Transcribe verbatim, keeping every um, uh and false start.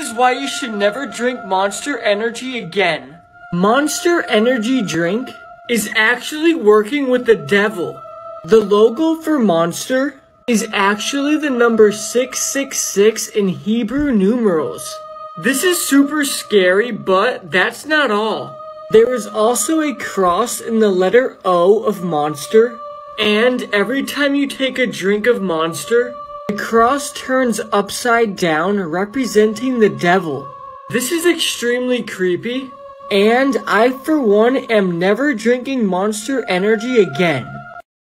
is why you should never drink Monster Energy again. Monster Energy drink is actually working with the devil. The logo for Monster is actually the number six six six in Hebrew numerals. This is super scary, but that's not all. There is also a cross in the letter O of Monster, and every time you take a drink of Monster, the cross turns upside down, representing the devil. This is extremely creepy, and I for one am never drinking Monster Energy again.